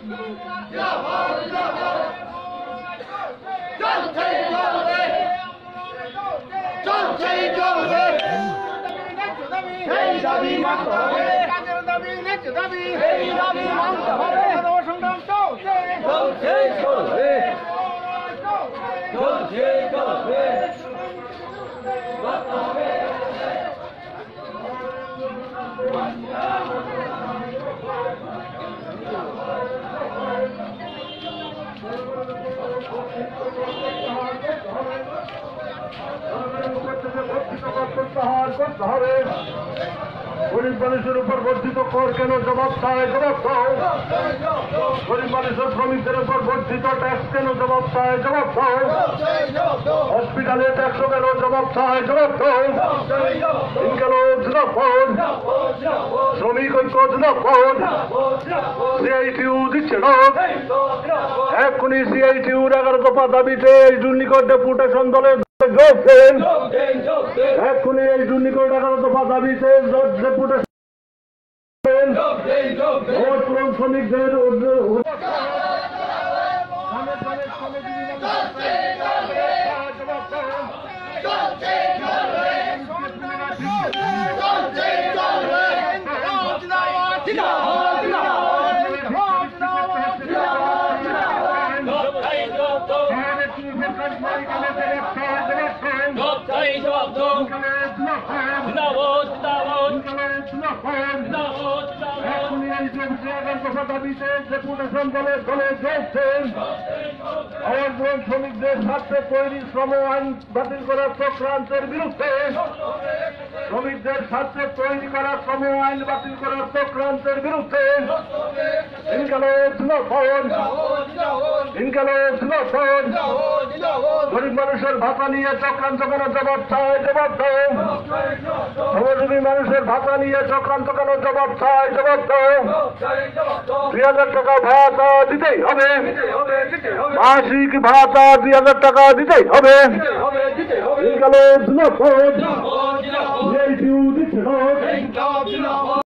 গরিব মানুষের উপর বর্ধিত কর কেন? জবাব চায়, জবাব দাও। গরিব মানুষের শ্রমিকদের উপর বর্ধিত ট্যাক্স কেন? জবাব চায়, জবাব দাও। হসপিটালে ট্যাক্স কেন? জবাব চায়, জবাব দাও। কেন? জিন্দাবাদ। শ্রমিক ঐক্য জিন্দাবাদ। সিআইটিউ দিচ্ছে না। এক্ষুনি সিআইটিউর 11 দফা দাবিতে এই জুনিকর ডেপুটেশন দলের এক্ষুনি এই জুনিকর 11 দফা দাবিতে ডেপুটেশন শ্রমিকদের শ্রমিকদের স্বার্থে তৈরি শ্রম আইন বাতিল করার চক্রান্তের বিরুদ্ধে শ্রমিকদের স্বার্থে তৈরি করা শ্রম আইন বাতিল করার চক্রান্তের বিরুদ্ধে গরিব মানুষের ভাতা নিয়ে চক্রান্ত কেন? জবাব চায়, জবাব দাও। শ্রমজীবী মানুষের ভাতা নিয়ে চক্রান্ত কেন? জবাব চায়, জবাব দাও। 2000 টাকা ভাতা দিতেই হবে। মাসিক ভাতা 2000 টাকা দিতেই হবে। দিচ্ছে না।